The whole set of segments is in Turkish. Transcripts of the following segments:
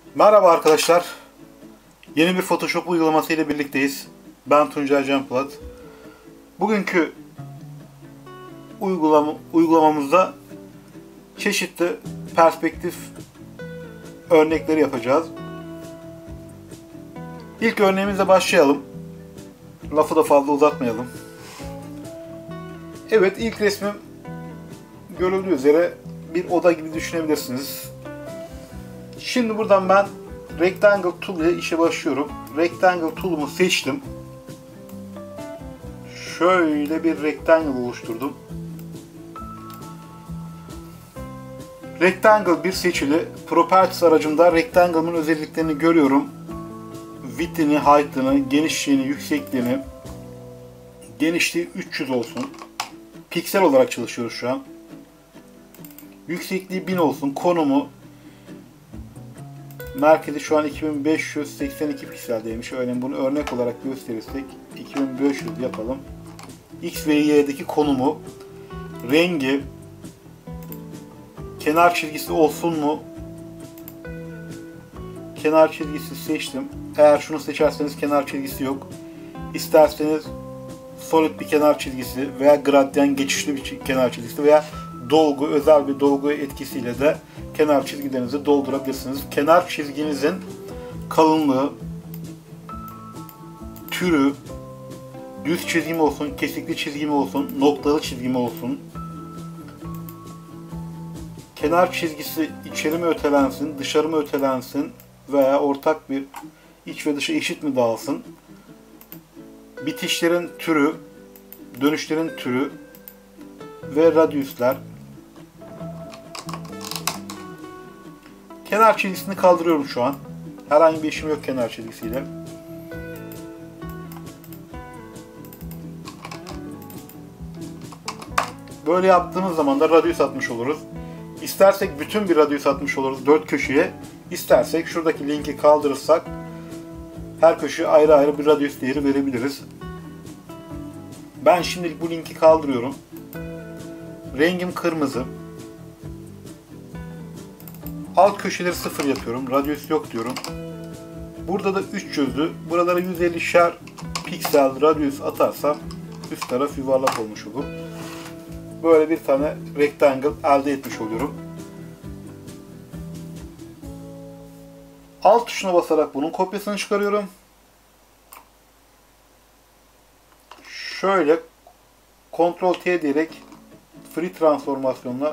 Merhaba arkadaşlar. Yeni bir Photoshop uygulaması ile birlikteyiz. Ben Tuncay Can Polat. Bugünkü uygulamamızda çeşitli perspektif örnekleri yapacağız. İlk örneğimizle başlayalım. Lafı da fazla uzatmayalım. Evet, ilk resmim görüldüğü üzere bir oda gibi düşünebilirsiniz. Şimdi buradan ben Rectangle Tool ile işe başlıyorum. Rectangle Tool'umu seçtim. Şöyle bir rectangle oluşturdum. Rectangle bir seçili. Properties aracımda Rectangle'ın özelliklerini görüyorum. Width'ini, height'ını, genişliğini, yüksekliğini. Genişliği 300 olsun. Piksel olarak çalışıyoruz şu an. Yüksekliği 1000 olsun. Konumu merkezi şu an 2582 pikseldeymiş. Örneğin bunu örnek olarak gösterirsek 2500 yapalım. X ve Y'deki konumu, rengi, kenar çizgisi olsun mu? Kenar çizgisi seçtim. Eğer şunu seçerseniz kenar çizgisi yok. İsterseniz solid bir kenar çizgisi veya gradyan geçişli bir kenar çizgisi veya dolgu, özel bir dolgu etkisiyle de kenar çizgilerinizi doldurabilirsiniz. Kenar çizginizin kalınlığı, türü, düz çizgi mi olsun, kesikli çizgi mi olsun, noktalı çizgi mi olsun, kenar çizgisi içeri mi ötelensin, dışarı mı ötelensin veya ortak bir iç ve dışı eşit mi dağılsın, bitişlerin türü, dönüşlerin türü ve radyüsler. Kenar çizgisini kaldırıyorum şu an. Herhangi bir işim yok kenar çizgisiyle. Böyle yaptığımız zaman da radyüs atmış oluruz. İstersek bütün bir radyüs atmış oluruz 4 köşeye. İstersek şuradaki linki kaldırırsak her köşeye ayrı ayrı bir radyüs değeri verebiliriz. Ben şimdilik bu linki kaldırıyorum. Rengim kırmızı. Alt köşeleri 0 yapıyorum. Radyüs yok diyorum. Burada da 300'lü. Buralara 150'şer piksel radyüs atarsam üst taraf yuvarlak olmuş olur. Böyle bir tane rectangle elde etmiş oluyorum. Alt tuşuna basarak bunun kopyasını çıkarıyorum. Şöyle Ctrl T diyerek free transformasyonla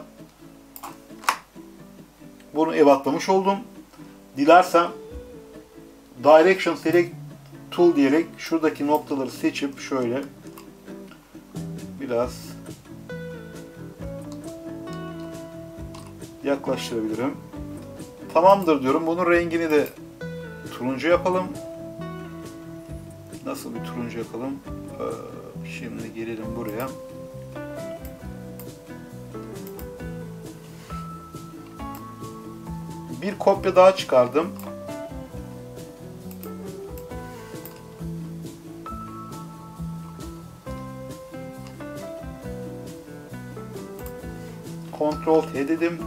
bunu evatlamış oldum. Dilersem Direction Select Tool diyerek şuradaki noktaları seçip şöyle biraz yaklaştırabilirim. Tamamdır diyorum. Bunun rengini de turuncu yapalım. Nasıl bir turuncu yapalım? Şimdi gelelim buraya. Bir kopya daha çıkardım. Ctrl T dedim.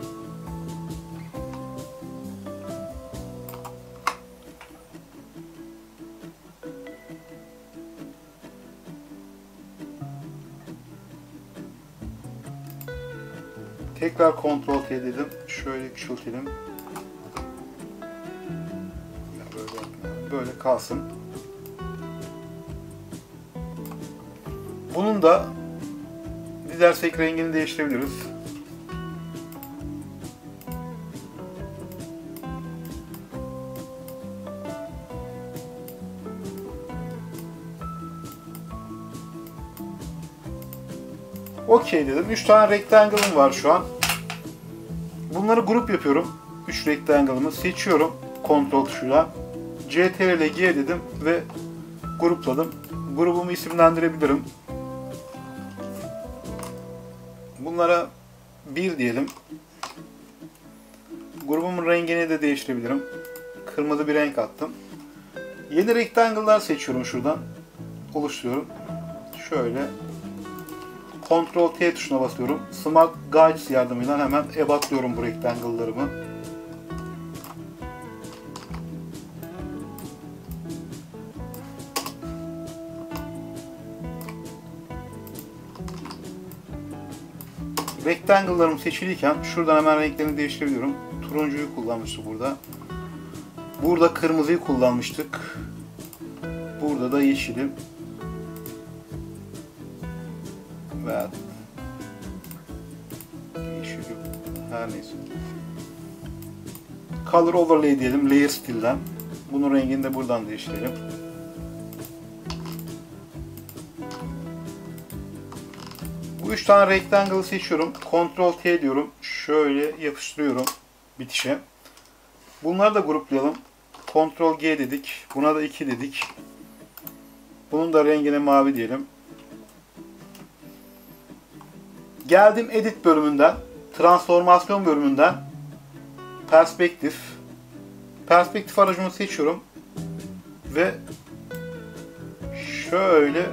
Tekrar Ctrl T dedim. Şöyle küçültelim. Böyle kalsın. Bunun da dilersek rengini değiştirebiliriz. OK dedim. 3 tane rectangle'ım var şu an. Bunları grup yapıyorum. 3 rectangle'ımı seçiyorum Ctrl tuşuyla. CTRL ile G dedim ve grupladım. Grubumu isimlendirebilirim. Bunlara 1 diyelim. Grubumun rengini de değiştirebilirim. Kırmızı bir renk attım. Yeni rectangle'lar seçiyorum şuradan. Oluşturuyorum. Şöyle Ctrl T tuşuna basıyorum. Smart Guides yardımıyla hemen ebatlıyorum bu rectangle'larımı. Rectangle'larım seçiliyken şuradan hemen renklerini değiştirebiliyorum. Turuncuyu kullanmıştık burada. Burada kırmızıyı kullanmıştık. Burada da yeşili. Ve yeşili. Her neyse. Color Overlay diyelim. Layer Still'den. Bunun rengini de buradan değiştirelim. Bu 3 tane rectangle'ı seçiyorum. Ctrl T diyorum. Şöyle yapıştırıyorum bitişe. Bunları da gruplayalım. Ctrl G dedik. Buna da 2 dedik. Bunun da rengine mavi diyelim. Geldim Edit bölümünden, Transformasyon bölümünden Perspektif. Perspektif aracımı seçiyorum. Ve şöyle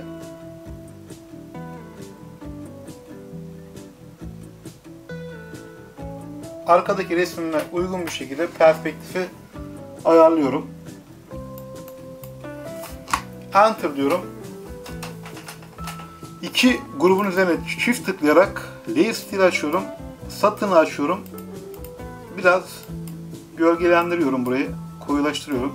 arkadaki resmime uygun bir şekilde perspektifi ayarlıyorum. Enter diyorum. İki grubun üzerine çift tıklayarak Layer Still açıyorum. Satını açıyorum. Biraz gölgelendiriyorum burayı. Koyulaştırıyorum.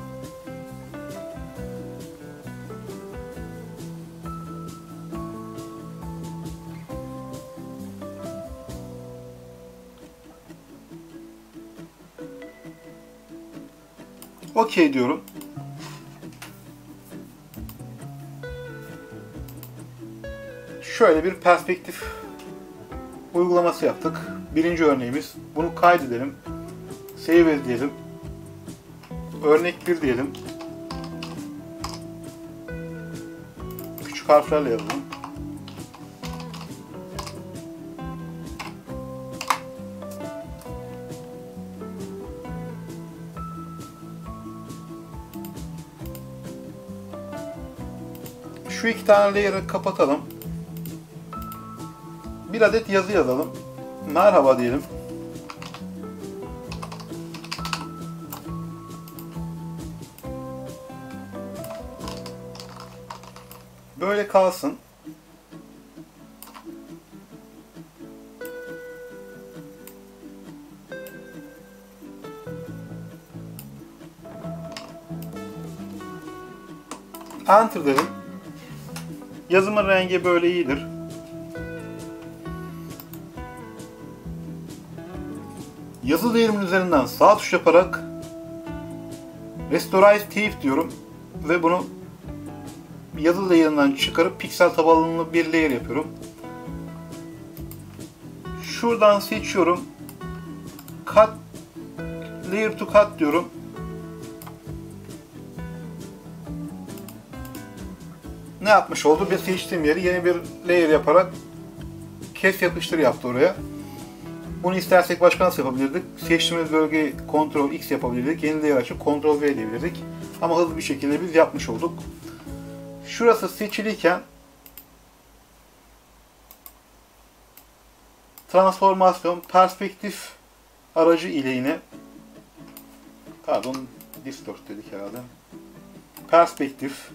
OK diyorum. Şöyle bir perspektif uygulaması yaptık. Birinci örneğimiz. Bunu kaydedelim. Save as diyelim. Örnek 1 diyelim. Küçük harflerle yazalım. Şu iki tane layer'ı kapatalım. Bir adet yazı yazalım. Merhaba diyelim. Böyle kalsın. Enter dedim. Yazımın rengi böyle iyidir. Yazı layer'imin üzerinden sağ tuş yaparak Restore Thief diyorum ve bunu yazı layer'inden çıkarıp piksel tabanlı bir layer yapıyorum. Şuradan seçiyorum. Cut, Layer to Cut diyorum. Ne yapmış oldu? Bir seçtiğim yeri yeni bir layer yaparak kes yapıştır yaptı oraya. Bunu istersek başka nasıl yapabilirdik? Seçtiğimiz bölgeyi Ctrl X yapabilirdik. Yeni layer açıp Ctrl V diyebilirdik. Ama hızlı bir şekilde biz yapmış olduk. Şurası seçiliyken transformasyon, perspektif aracı ile yine distort dedik herhalde. Perspektif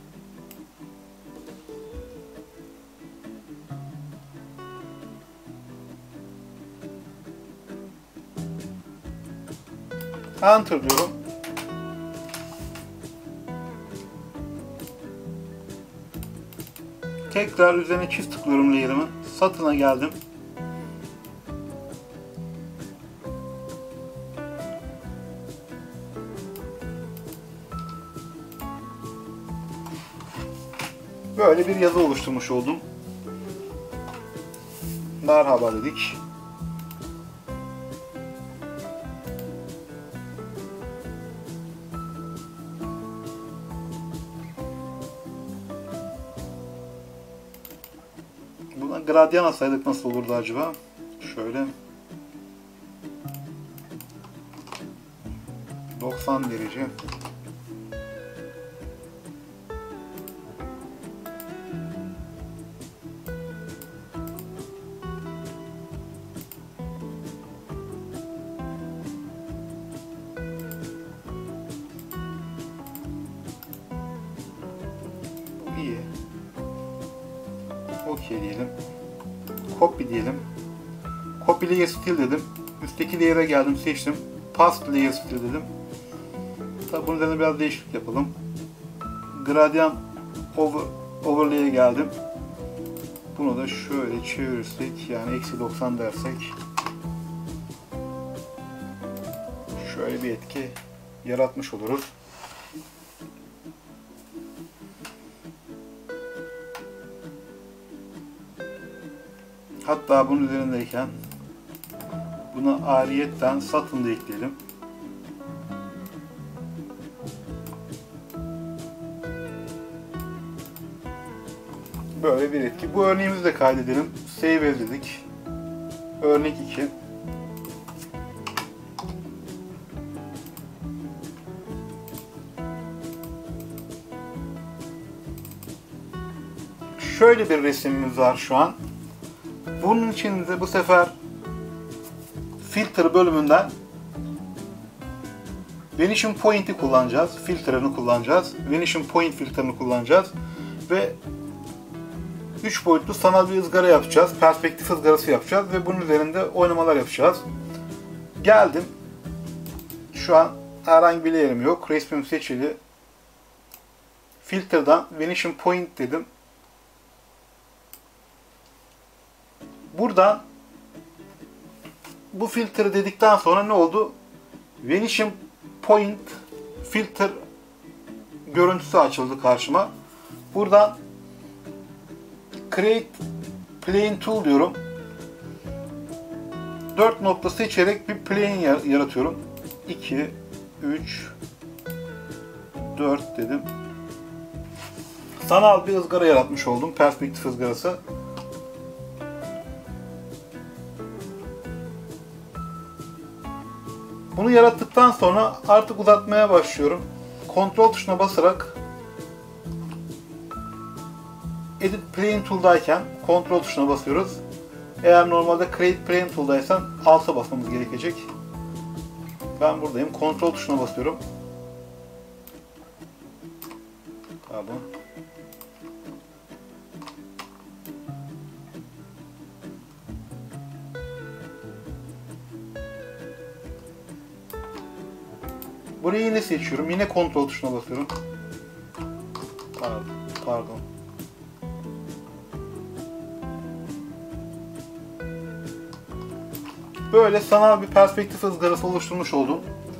Enter diyorum. Tekrar üzerine çift tıklıyorum layer'ımın. Satına geldim. Böyle bir yazı oluşturmuş oldum. Merhaba dedik. Buna gradyan atsaydık nasıl olurdu acaba? Şöyle 90 derece. İyi. OK diyelim. Copy diyelim. Copy Copy Layer Style dedim. Üstteki layer'a geldim, seçtim. Paste Layer Style dedim. Tabi bunun üzerine biraz değişiklik yapalım. Gradient Overlay'e geldim. Bunu da şöyle çevirirsek, yani -90 dersek, şöyle bir etki yaratmış oluruz. Hatta bunun üzerindeyken buna ayrıyetten satın da ekleyelim. Böyle bir etki. Bu örneğimizi de kaydedelim. Save as dedik. Örnek 2. Şöyle bir resimimiz var şu an. Bunun için de bu sefer filtre bölümünden Vanishing Point'i kullanacağız. Filtreni kullanacağız. Vanishing Point filtreni kullanacağız. Ve 3 boyutlu sanal bir ızgara yapacağız. Perspektif ızgarası yapacağız ve bunun üzerinde oynamalar yapacağız. Geldim. Şu an herhangi bir layer'im yok. Resmim seçili. Filtreden Vanishing Point dedim. Buradan bu filtre dedikten sonra ne oldu? Vanishing Point filter görüntüsü açıldı karşıma. Buradan Create Plane Tool diyorum. 4 nokta seçerek bir plane yaratıyorum. 2, 3, 4 dedim. Sanal bir ızgara yaratmış oldum. Perspektif ızgarası. Bunu yarattıktan sonra artık uzatmaya başlıyorum. Kontrol tuşuna basarak Edit Plane Tool'dayken kontrol tuşuna basıyoruz. Eğer normalde Create Plane Tool'daysan Alt'a basmamız gerekecek. Ben buradayım. Kontrol tuşuna basıyorum. Pardon. Burayı yine seçiyorum. Yine kontrol tuşuna basıyorum. Pardon. Böyle sanal bir perspektif ızgarası oluşturmuş oldum.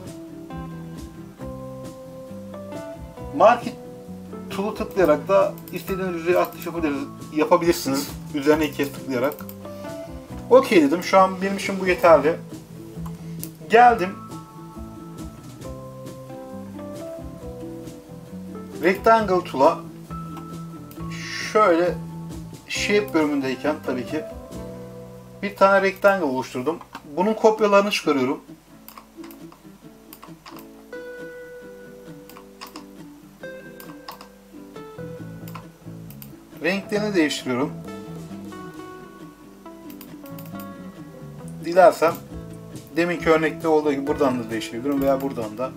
Market Tool'u tıklayarak da istediğiniz yüzeyi aktif yapabilirsiniz. Üzerine iki kez tıklayarak. OK dedim. Şu an benim için bu yeterli. Geldim. Rectangle Tool'a şöyle Shape bölümündeyken tabii ki bir tane rectangle oluşturdum. Bunun kopyalarını çıkarıyorum. Renklerini değiştiriyorum. Dilersem deminki örnekte olduğu gibi buradan da değiştirebilirim veya buradan da.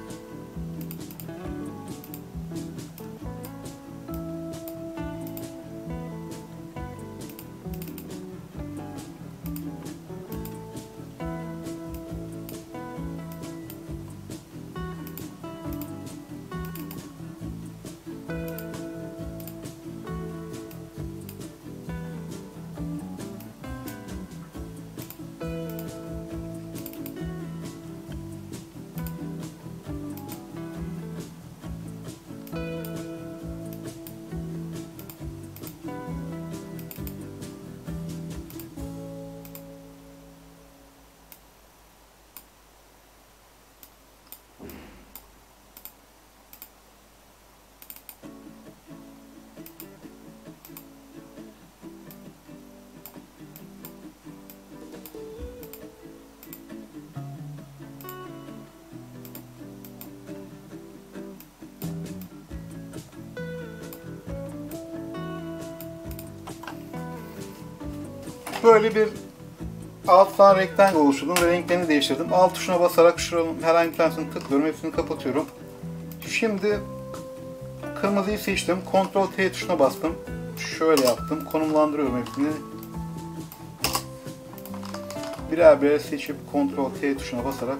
Böyle bir 6 tane rectangle oluşturdum ve renklerini değiştirdim. Alt tuşuna basarak şuranın herhangi bir tanesini tıklıyorum. Hepsini kapatıyorum. Şimdi kırmızıyı seçtim. Ctrl T tuşuna bastım. Şöyle yaptım. Konumlandırıyorum hepsini. birer birer seçip Ctrl T tuşuna basarak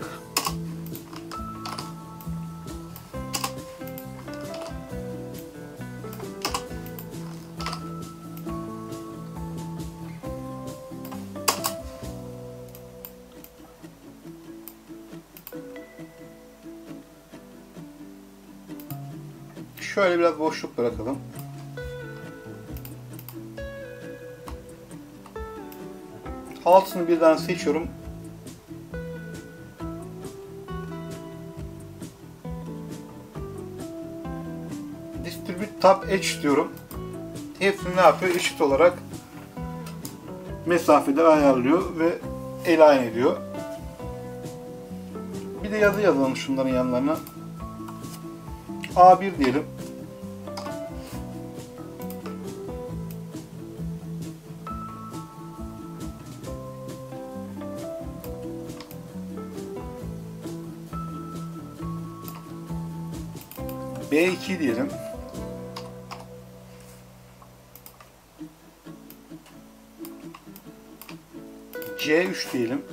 şöyle biraz boşluk bırakalım. Altını birden seçiyorum. Distribute Tab Edge diyorum. Hepsini ne yapıyor? Eşit olarak mesafeler ayarlıyor ve align ediyor. Bir de yazı yazalım şunların yanlarına. A1 diyelim. B2 diyelim. C3 diyelim.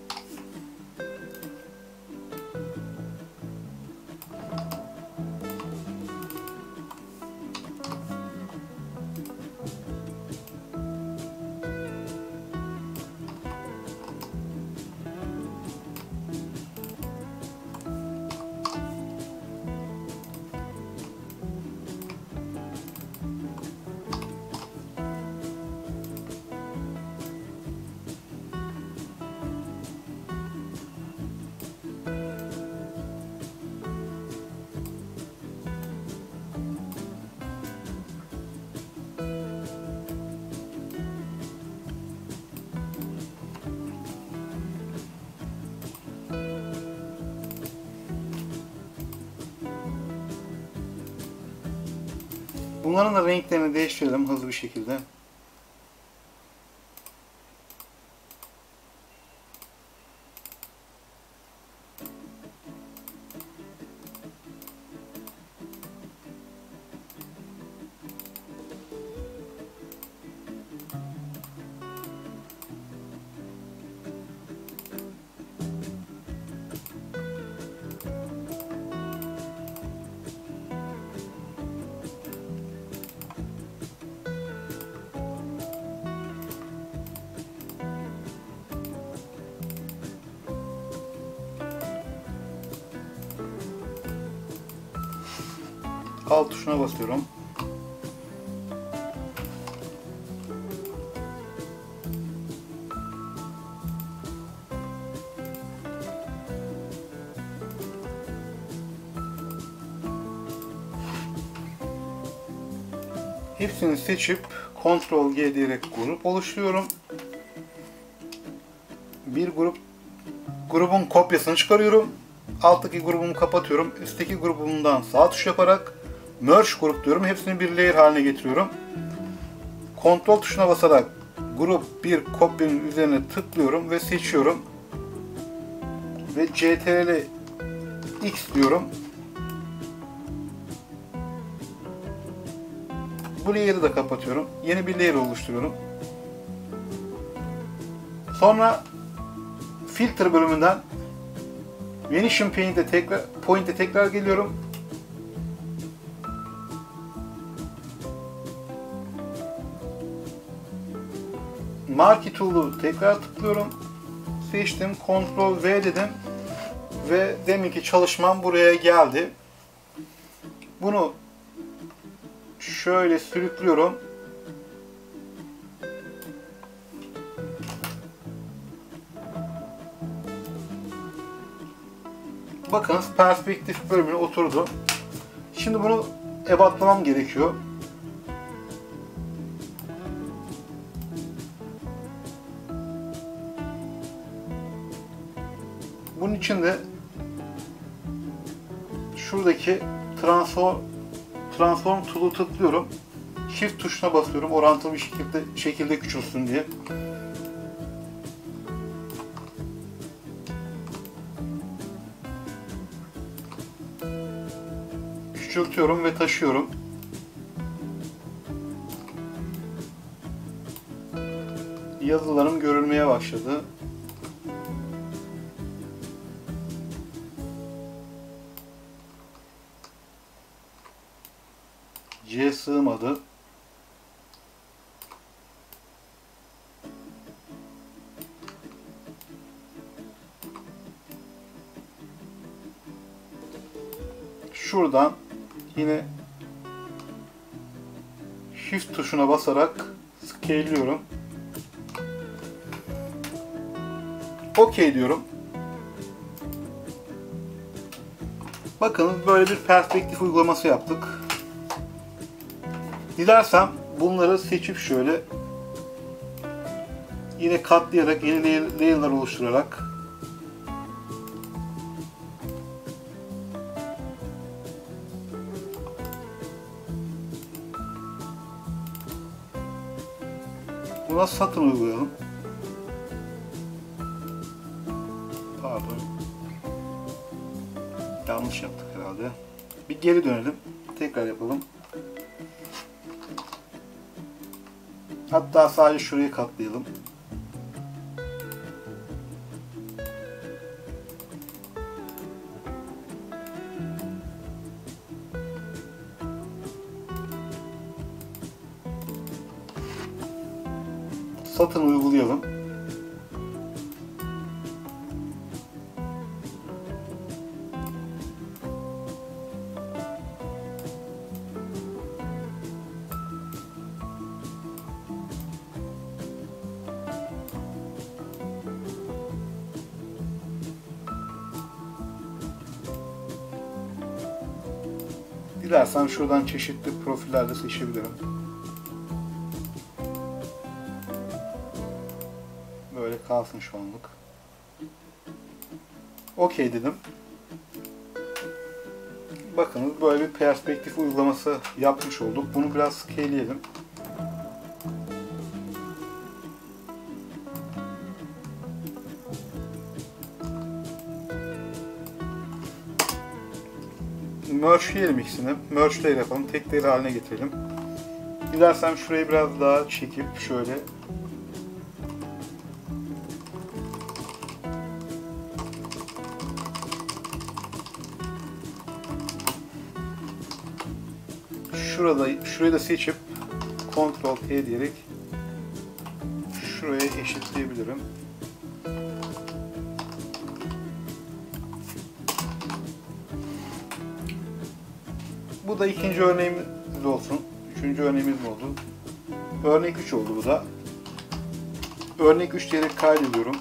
Bunların da renklerini değiştirelim hızlı bir şekilde. Alt tuşuna basıyorum. Hepsini seçip Ctrl G diyerek grup oluşturuyorum. Bir grubun kopyasını çıkarıyorum. Alttaki grubumu kapatıyorum. Üstteki grubumdan sağ tuş yaparak Merge grup diyorum. Hepsini bir layer haline getiriyorum. Ctrl tuşuna basarak grup bir kopyanın üzerine tıklıyorum ve seçiyorum. Ve Ctrl X diyorum. Bu layer'ı da kapatıyorum. Yeni bir layer oluşturuyorum. Sonra Filter bölümünden Vanishing Point'e tekrar geliyorum. Marquee Tool'u tekrar tıklıyorum. Seçtim. Ctrl V dedim. Ve deminki çalışmam buraya geldi. Bunu şöyle sürüklüyorum. Bakınız perspektif bölümüne oturdu. Şimdi bunu ebatlamam gerekiyor. Bunun için de şuradaki Transform Tool'u tıklıyorum. Shift tuşuna basıyorum orantılı bir şekilde küçülsün diye. Küçültüyorum ve taşıyorum. Yazılarım görülmeye başladı. C sığmadı. Şuradan yine Shift tuşuna basarak scale'liyorum. OK diyorum. Bakın böyle bir perspektif uygulaması yaptık. Dilersem bunları seçip şöyle yine katlayarak yeni layer'lar oluşturarak buna satın uygulayalım. Pardon. Yanlış yaptık herhalde. Bir geri dönelim. Tekrar yapalım. Hatta sadece şurayı katlayalım. Satın uygulayalım. Dilersem şuradan çeşitli profillerde seçebilirim. Böyle kalsın şu anlık. OK dedim. Bakınız böyle bir perspektif uygulaması yapmış olduk. Bunu biraz scale'leyelim. Merge'leyelim ikisini. Merge layer yapalım. Tek layer haline getirelim. Dilersem şurayı biraz daha çekip şöyle şurayı da seçip Ctrl T diyerek şuraya eşitleyebilirim. Bu da ikinci örneğimiz olsun. Üçüncü örneğimiz mi oldu? Örnek 3 oldu bu da. Örnek 3 diyerek kaydediyorum.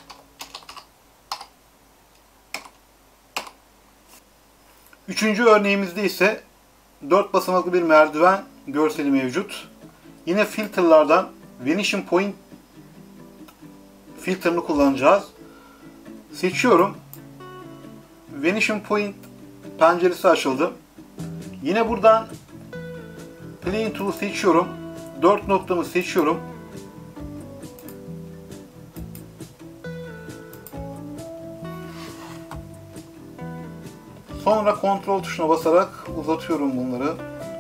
Üçüncü örneğimizde ise 4 basamaklı bir merdiven görseli mevcut. Yine filterlardan Vanishing Point filtre'ını kullanacağız. Seçiyorum. Vanishing Point penceresi açıldı. Yine buradan Plane Tool seçiyorum. 4 noktamı seçiyorum. Sonra Ctrl tuşuna basarak uzatıyorum bunları.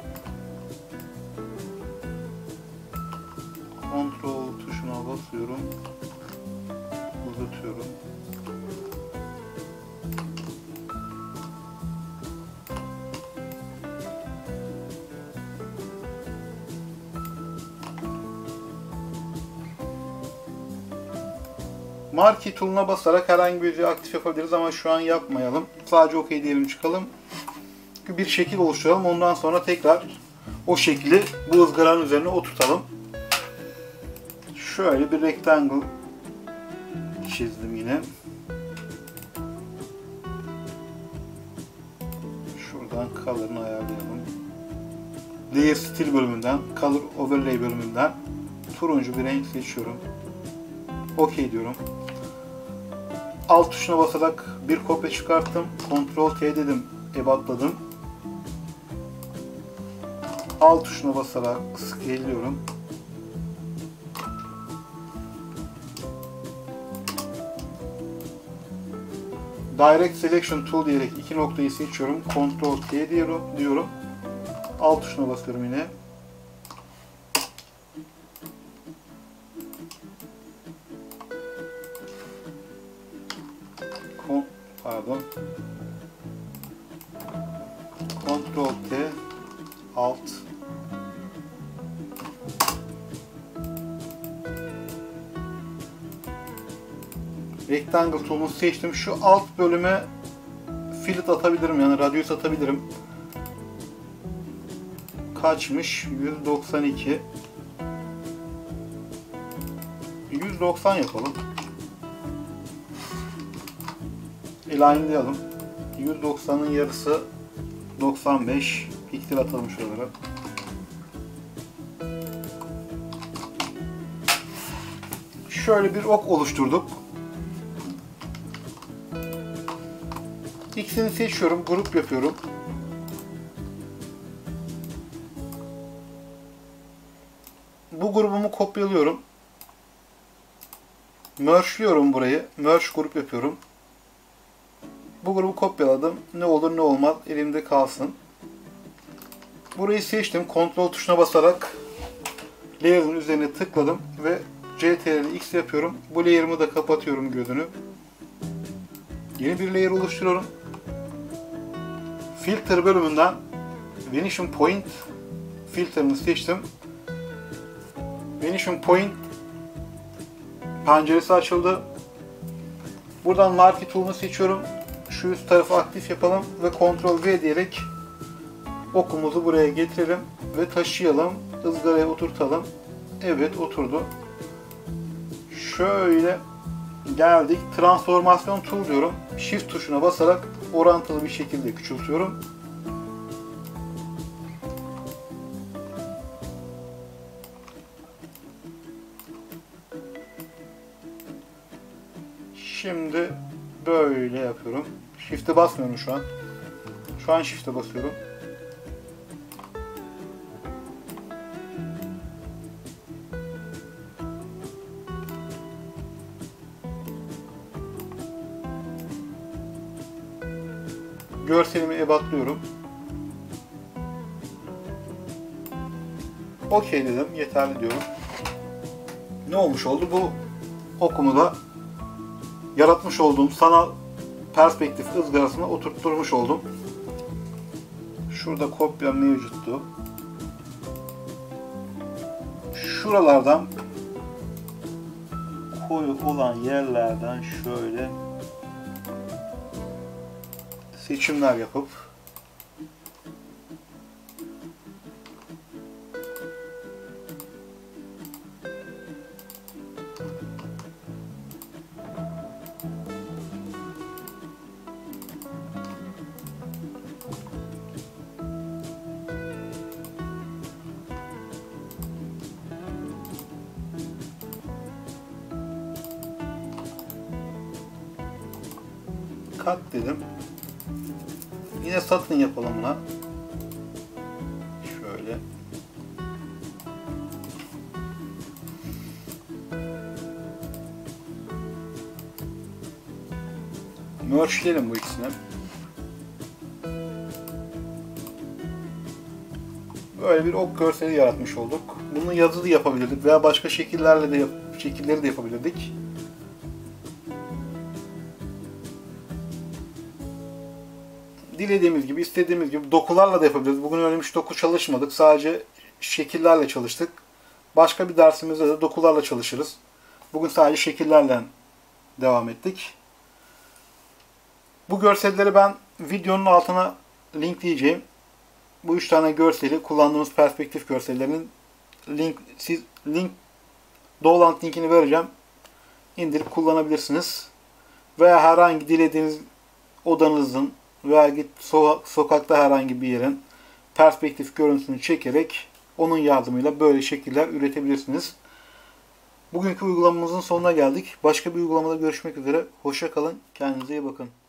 Ctrl tuşuna basıyorum. Uzatıyorum. Marquee tool'una basarak herhangi bir videoyu aktif yapabiliriz ama şu an yapmayalım. Sadece OK diyelim, çıkalım. Bir şekil oluşturalım. Ondan sonra tekrar o şekli bu ızgaranın üzerine oturtalım. Şöyle bir rectangle çizdim yine. Şuradan color'ını ayarlayalım. Layer Style bölümünden, Color Overlay bölümünden turuncu bir renk seçiyorum. OK diyorum. Alt tuşuna basarak bir kopya çıkarttım. Ctrl T dedim, ebatladım. Alt tuşuna basarak scale'liyorum. Direct Selection Tool diyerek iki noktayı seçiyorum. Ctrl T diyorum. Alt tuşuna basıyorum yine. Pardon. Ctrl T, Alt Rectangle tool'unu seçtim. Şu alt bölüme fillet atabilirim, yani radius atabilirim. Kaçmış? 192. 190 yapalım. Align'layalım. 190'ın yarısı 95. Piksel atalım şuralara. Şöyle bir ok oluşturduk. X'ini seçiyorum, grup yapıyorum. Bu grubumu kopyalıyorum. Merge'liyorum burayı. Merge grup yapıyorum. Bu grubu kopyaladım. Ne olur ne olmaz elimde kalsın. Burayı seçtim. Ctrl tuşuna basarak layer'ın üzerine tıkladım ve CTRL X yapıyorum. Bu layer'ımı da kapatıyorum gözünü. Yeni bir layer oluşturuyorum. Filter bölümünden Vanishing Point filtre'ını seçtim. Vanishing Point penceresi açıldı. Buradan Marquee Tool'unu seçiyorum. Şu üst tarafı aktif yapalım ve Ctrl V diyerek okumuzu buraya getirelim ve taşıyalım. Izgaraya oturtalım. Evet, oturdu. Şöyle geldik. Transformasyon Tool diyorum. Shift tuşuna basarak orantılı bir şekilde küçültüyorum. Şimdi böyle yapıyorum. Shift'e basmıyorum şu an. Şu an Shift'e basıyorum. Görselimi ebatlıyorum. OK dedim. Yeterli diyorum. Ne olmuş oldu? Bu okumu da yaratmış olduğum sanal perspektif ızgarasına oturtturmuş oldum. Şurada kopya mevcuttu. Şuralardan koyu olan yerlerden şöyle seçimler yapıp kat dedim. Yine satın yapalım buna. Şöyle. Merge'leyelim bu ikisini. Böyle bir ok görseli yaratmış olduk. Bunu yazılı yapabilirdik veya başka şekilleri de yapabilirdik. Dilediğimiz gibi, istediğimiz gibi dokularla da yapabiliriz. Bugün öyle hiç doku çalışmadık. Sadece şekillerle çalıştık. Başka bir dersimizde de dokularla çalışırız. Bugün sadece şekillerle devam ettik. Bu görselleri ben videonun altına linkleyeceğim. Bu 3 tane görseli, kullandığımız perspektif görsellerinin Download linkini vereceğim. İndirip kullanabilirsiniz. Veya herhangi dilediğiniz odanızın veya sokakta herhangi bir yerin perspektif görüntüsünü çekerek onun yardımıyla böyle şekiller üretebilirsiniz. Bugünkü uygulamamızın sonuna geldik. Başka bir uygulamada görüşmek üzere. Hoşça kalın. Kendinize iyi bakın.